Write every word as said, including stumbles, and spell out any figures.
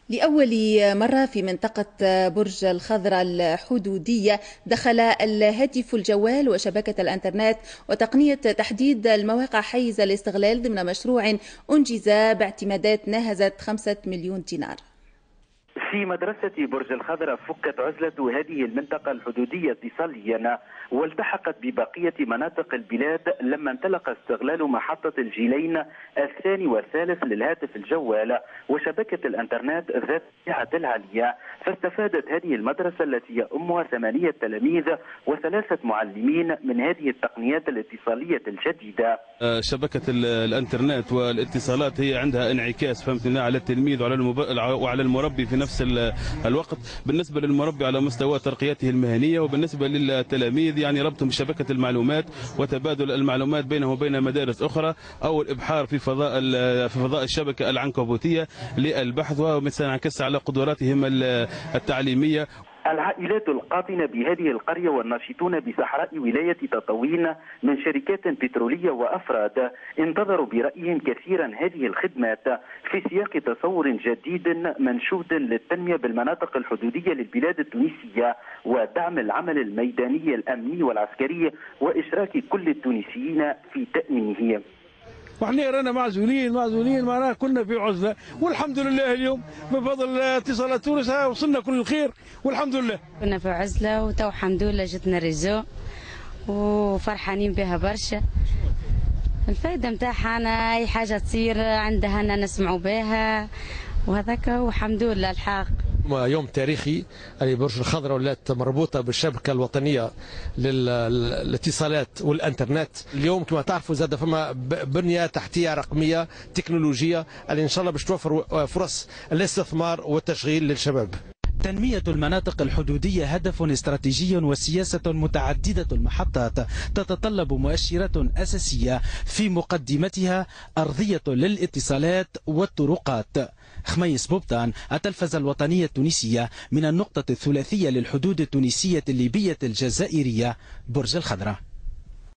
لأول مرة في منطقة برج الخضراء الحدودية دخل الهاتف الجوال وشبكة الإنترنت وتقنية تحديد المواقع حيز الاستغلال ضمن مشروع أنجز باعتمادات ناهزت خمسة مليون دينار. في مدرسة برج الخضراء فكت عزلة هذه المنطقة الحدودية اتصاليا والتحقت ببقية مناطق البلاد لما انطلق استغلال محطة الجيلين الثاني والثالث للهاتف الجوال وشبكة الانترنت ذات السعة العالية، فاستفادت هذه المدرسة التي يؤمها ثمانية تلاميذ وثلاثة معلمين من هذه التقنيات الاتصالية الجديدة. شبكة الانترنت والاتصالات هي عندها انعكاس فهمتنا على التلميذ وعلى المب... وعلى المربي في نفس الوقت. بالنسبة للمربي على مستوى ترقيته المهنية، وبالنسبة للتلاميذ يعني ربطهم بشبكة المعلومات وتبادل المعلومات بينه وبين مدارس أخرى، أو الإبحار في فضاء في فضاء الشبكة العنكبوتية للبحث ومسانعكس على قدراتهم التعليمية. العائلات القاطنة بهذه القرية والناشطون بصحراء ولاية تطاوين من شركات بترولية وأفراد انتظروا برأيهم كثيرا هذه الخدمات في سياق تصور جديد منشود للتنمية بالمناطق الحدودية للبلاد التونسية ودعم العمل الميداني الأمني والعسكري وإشراك كل التونسيين في تأمينه. وإحنا رانا معزولين معزولين معناها كنا في عزلة، والحمد لله اليوم بفضل اتصالات تونس وصلنا كل الخير والحمد لله. كنا في عزلة وتو الحمد لله جتنا ريزو وفرحانين بها برشا. الفائدة متاعها أنا أي حاجة تصير عندها أنا نسمعوا بها وهذاك والحمد لله الحق. يوم تاريخي، يعني برج الخضراء ولات مربوطة بالشبكة الوطنية للاتصالات والانترنت. اليوم كما تعرفوا زاد فما بنية تحتية رقمية تكنولوجية اللي إن شاء الله باش توفر فرص الاستثمار والتشغيل للشباب. تنمية المناطق الحدودية هدف استراتيجي وسياسة متعددة المحطات تتطلب مؤشرات أساسية في مقدمتها أرضية للاتصالات والطرقات. خميس بوبتان، التلفزة الوطنية التونسية، من النقطة الثلاثية للحدود التونسية الليبية الجزائرية، برج الخضراء.